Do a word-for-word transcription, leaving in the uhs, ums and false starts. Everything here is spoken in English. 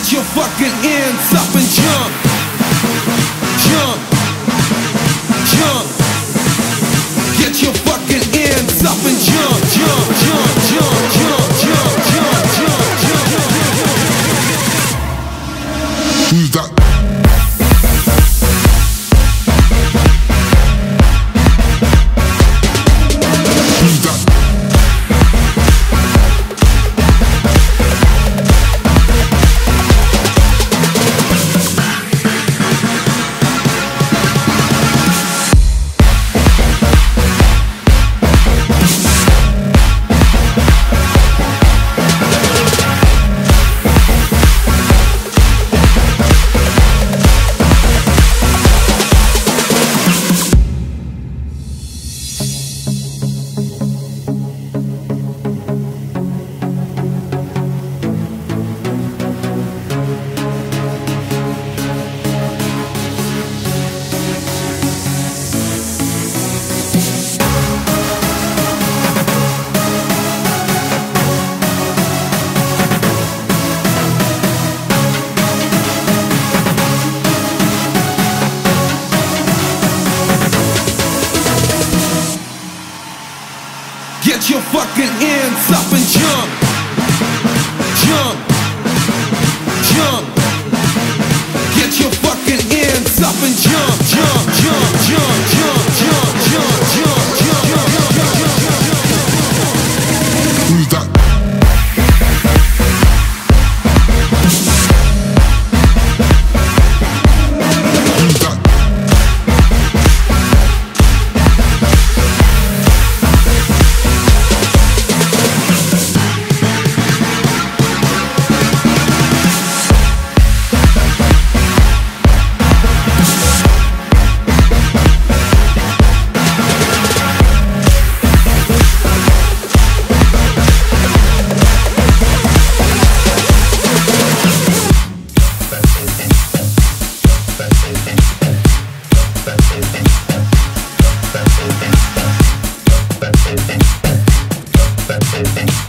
Get your fucking hands up and jump, jump, jump. Get your fucking hands up and jump, jump, jump, jump, jump, jump, jump, jump, jump. Who's that? Who's that? Get your fucking hands up and jump, jump, jump. Get your fucking hands up and jump, jump, jump, jump, jump, jump, jump, jump, jump, jump, jump. Who's that? Thank you.